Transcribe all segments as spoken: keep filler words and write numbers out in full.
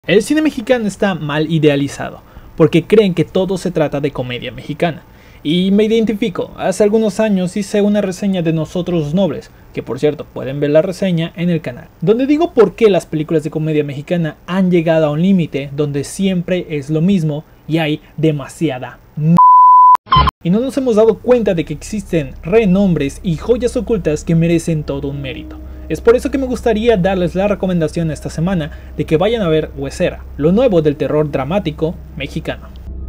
El cine mexicano está mal idealizado, porque creen que todo se trata de comedia mexicana. Y me identifico, hace algunos años hice una reseña de Nosotros los Nobles, que por cierto pueden ver la reseña en el canal, donde digo por qué las películas de comedia mexicana han llegado a un límite donde siempre es lo mismo y hay demasiada m***. Y no nos hemos dado cuenta de que existen renombres y joyas ocultas que merecen todo un mérito. Es por eso que me gustaría darles la recomendación esta semana de que vayan a ver Huesera, lo nuevo del terror dramático mexicano.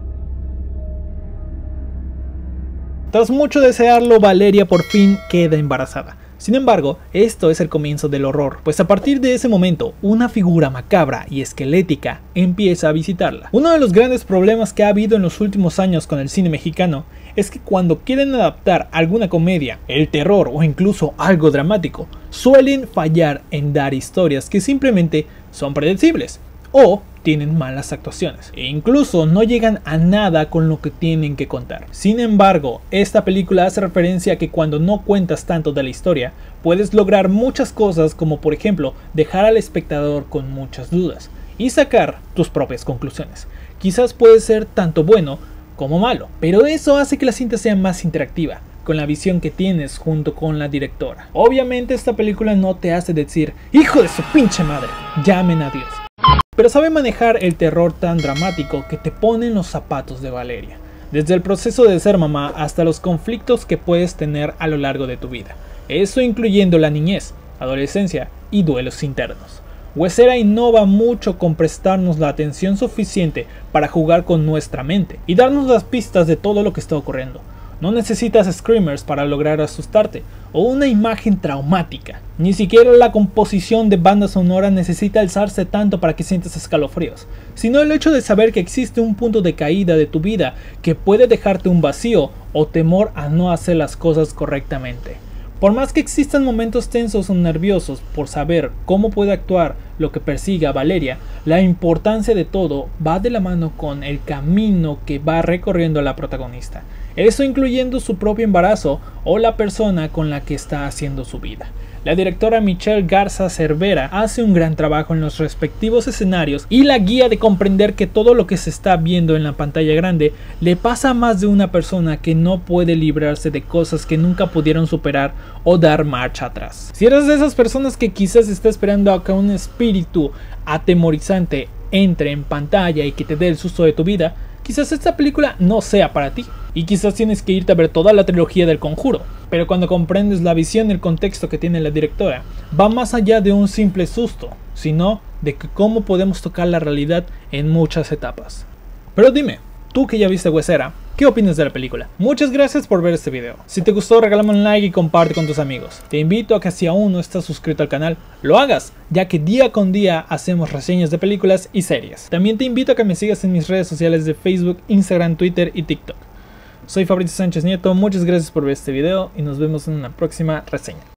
Tras mucho desearlo, Valeria por fin queda embarazada. Sin embargo, esto es el comienzo del horror, pues a partir de ese momento, una figura macabra y esquelética empieza a visitarla. Uno de los grandes problemas que ha habido en los últimos años con el cine mexicano es que cuando quieren adaptar alguna comedia, el terror o incluso algo dramático, suelen fallar en dar historias que simplemente son predecibles o tienen malas actuaciones e incluso no llegan a nada con lo que tienen que contar. Sin embargo, esta película hace referencia a que cuando no cuentas tanto de la historia, puedes lograr muchas cosas, como por ejemplo dejar al espectador con muchas dudas y sacar tus propias conclusiones. Quizás puede ser tanto bueno como malo, pero eso hace que la cinta sea más interactiva con la visión que tienes junto con la directora. Obviamente esta película no te hace decir "hijo de su pinche madre, llamen a Dios", pero sabe manejar el terror tan dramático que te pone en los zapatos de Valeria, desde el proceso de ser mamá hasta los conflictos que puedes tener a lo largo de tu vida, eso incluyendo la niñez, adolescencia y duelos internos. Huesera innova mucho con prestarnos la atención suficiente para jugar con nuestra mente y darnos las pistas de todo lo que está ocurriendo. No necesitas screamers para lograr asustarte o una imagen traumática. Ni siquiera la composición de banda sonora necesita alzarse tanto para que sientas escalofríos, sino el hecho de saber que existe un punto de caída de tu vida que puede dejarte un vacío o temor a no hacer las cosas correctamente. Por más que existan momentos tensos o nerviosos por saber cómo puede actuar lo que persigue a Valeria, la importancia de todo va de la mano con el camino que va recorriendo la protagonista, eso incluyendo su propio embarazo o la persona con la que está haciendo su vida. La directora Michelle Garza Cervera hace un gran trabajo en los respectivos escenarios y la guía de comprender que todo lo que se está viendo en la pantalla grande le pasa a más de una persona que no puede librarse de cosas que nunca pudieron superar o dar marcha atrás. Si eres de esas personas que quizás está esperando a que un espíritu atemorizante entre en pantalla y que te dé el susto de tu vida, quizás esta película no sea para ti, y quizás tienes que irte a ver toda la trilogía del Conjuro, pero cuando comprendes la visión y el contexto que tiene la directora, va más allá de un simple susto, sino de que cómo podemos tocar la realidad en muchas etapas. Pero dime, tú que ya viste Huesera, ¿qué opinas de la película? Muchas gracias por ver este video. Si te gustó, regálame un like y comparte con tus amigos. Te invito a que si aún no estás suscrito al canal, lo hagas, ya que día con día hacemos reseñas de películas y series. También te invito a que me sigas en mis redes sociales de Facebook, Instagram, Twitter y TikTok. Soy Fabricio Sánchez Nieto, muchas gracias por ver este video y nos vemos en una próxima reseña.